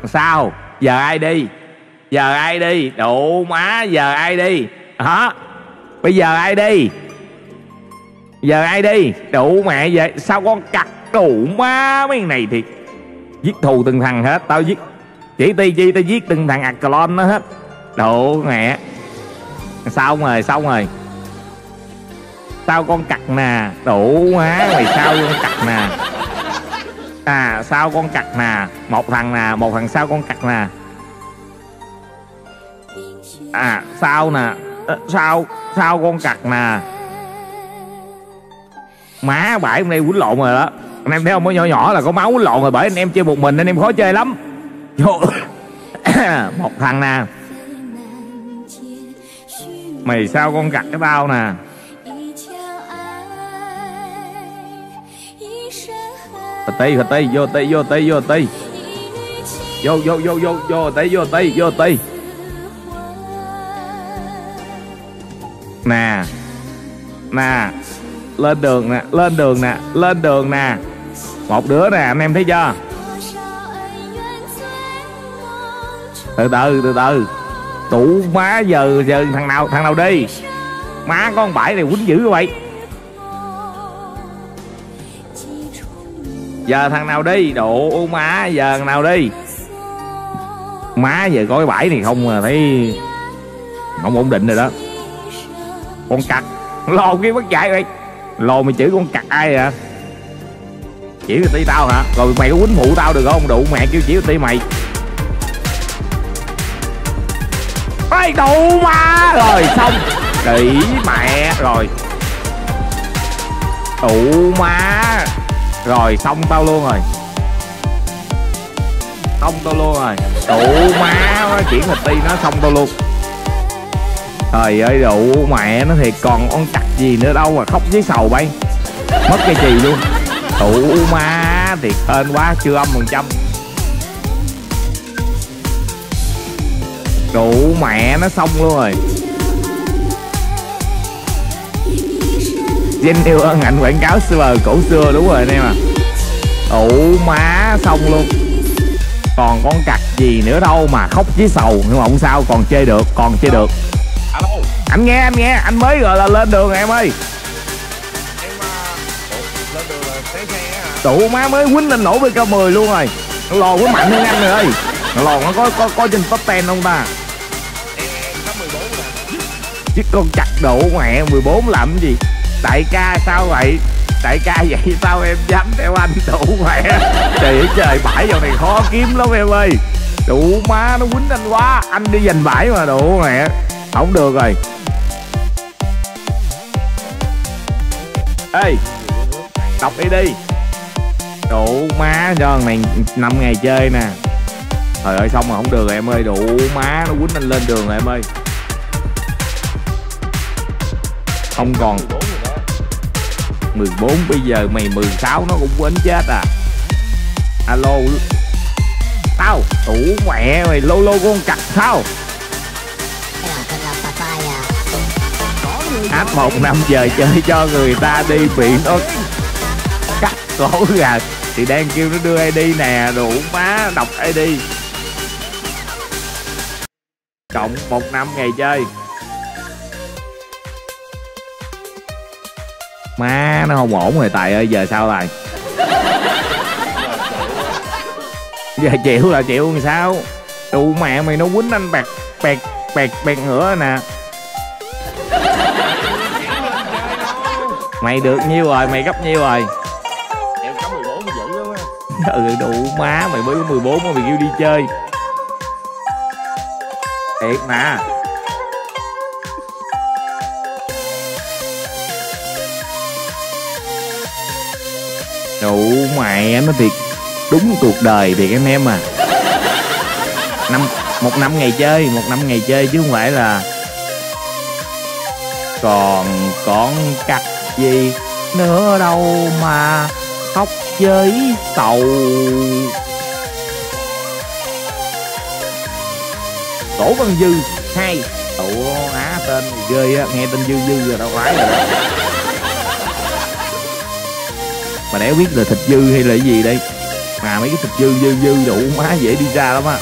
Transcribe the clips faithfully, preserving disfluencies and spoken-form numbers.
Sao? Giờ ai đi? Giờ ai đi? Đủ má, giờ ai đi? Hả? Bây giờ ai đi? Giờ ai đi? Đủ mẹ vậy. Sao con cặc đủ má mấy này thì giết thù từng thằng hết. Tao giết chỉ ti chi tao giết từng thằng Aclon nó hết. Đủ mẹ. Xong rồi, xong rồi. Sao con cặc nè. Đủ má mày, sao con cặc nè. À sao con cặc nè. Một thằng nè, một thằng sao con cặc nè. À sao nè. Sao sao con cặc nè. Má bãi hôm nay quýnh lộn rồi đó. Anh em thấy không, có nhỏ nhỏ là có máu quýnh lộn rồi. Bởi anh em chơi một mình anh em khó chơi lắm. Một thằng nè. Mày sao con cặc cái tao nè. Tí hồi tí vô tí vô tí vô tí vô vô vô vô vô tí vô tí vô tí nè nè. Lên đường nè, lên đường nè, lên đường nè. Một đứa nè, anh em thấy chưa? Từ từ từ từ. Tụ má giờ giờ thằng nào thằng nào đi. Má con bãi này quýnh dữ vậy. Giờ thằng nào đi. Độ má giờ thằng nào đi. Má giờ có cái bãi này không mà thấy không ổn định rồi đó. Con cặc lò kia mất chạy vậy. Lò mày chửi con cặc ai vậy? Chỉ cái tí tao hả? Rồi mày có quýnh phụ tao được không? Đủ mẹ kêu chỉ cái tí mày. Ôi đủ má. Rồi xong. Kỹ mẹ. Rồi đủ má. Rồi xong tao luôn rồi. Xong tao luôn rồi. Đủ má. Chuyển một tí nó xong tao luôn. Trời ơi đủ mẹ nó thiệt. Còn con cặc gì nữa đâu mà khóc với sầu bay. Mất cái gì luôn. Đủ má thiệt hên quá. Chưa âm phần trăm. Đủ mẹ nó xong luôn rồi. Danh yêu ân hạnh quảng cáo server cổ xưa đúng rồi anh em à. Đủ má xong luôn. Còn con cặc gì nữa đâu mà khóc với sầu. Nhưng mà không sao, còn chơi được, còn chơi được. Anh nghe, anh nghe, anh mới gọi là lên đường rồi em ơi. Em uh, lên đường là té xe hả? Tụ má mới quýnh lên nổ vê ca mười luôn rồi. Nó lò quá mạnh hơn anh rồi ơi. Nó lò nó có có có trên top mười không ta? Em top mười bốn rồi. Chứ con chặt độ mẹ mười bốn làm cái gì? Đại ca sao vậy? Đại ca vậy sao em dám theo anh đủ mẹ. Trời ơi trời, bãi dạo này khó kiếm lắm em ơi. Đủ má nó quýnh anh quá. Anh đi giành bãi mà đủ mẹ. Không được rồi. Ê đọc đi đi. Đủ má cho thằng này năm ngày chơi nè. Trời ơi xong mà không được rồi em ơi. Đủ má nó quýnh anh lên đường rồi em ơi. Không còn mười bốn. Bây giờ mày mười sáu nó cũng quýnh chết à. Alo tao. Đủ mẹ mày lô lô con cặc sao. Hát một năm giờ chơi cho người ta đi bị nó cắt cổ gà. Thì đang kêu nó đưa i đê nè. Đủ má đọc i đê. Cộng một năm ngày chơi. Má nó không ổn rồi Tài ơi. Giờ sao Tài? Giờ chịu là chịu làm sao. Đủ mẹ mày nó quýnh anh bẹt bẹt bẹt bẹt nữa nè. Mày được nhiêu rồi? Mày gấp nhiêu rồi? Em có mười bốn dữ lắm á. Ừ đủ má. Mày mới có mười bốn mà mày kêu đi chơi. Thiệt mà. Đủ mẹ nó thiệt. Đúng cuộc đời thiệt em em à. Năm, một năm ngày chơi. Một năm ngày chơi chứ không phải là còn con cặc gì nữa đâu mà khóc với sầu. Đỗ Văn Dư hai. Ủa á tên ghê á. Nghe tên Dư Dư rồi đâu phải rồi đó. Mà đéo biết là thịt dư hay là cái gì đây. Mà mấy cái thịt dư dư dư đủ má dễ đi ra lắm á.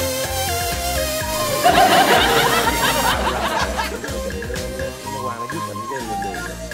Nó qua nó quyết định cái mình đường